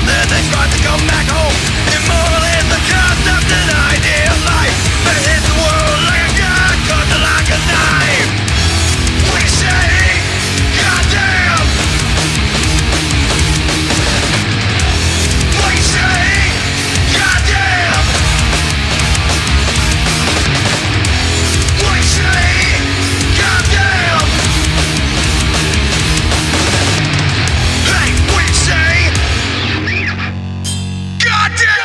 then they strive to come back home. Immoral is the concept and idea of life, but it hits the world like a gun, cuts it like a knife. We say, goddamn. We say, goddamn. We say, goddamn. Hey, we say, goddamn.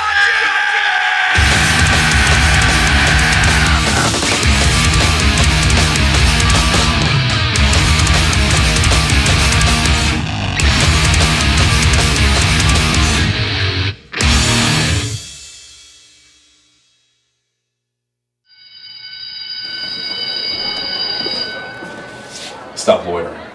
Stop loitering.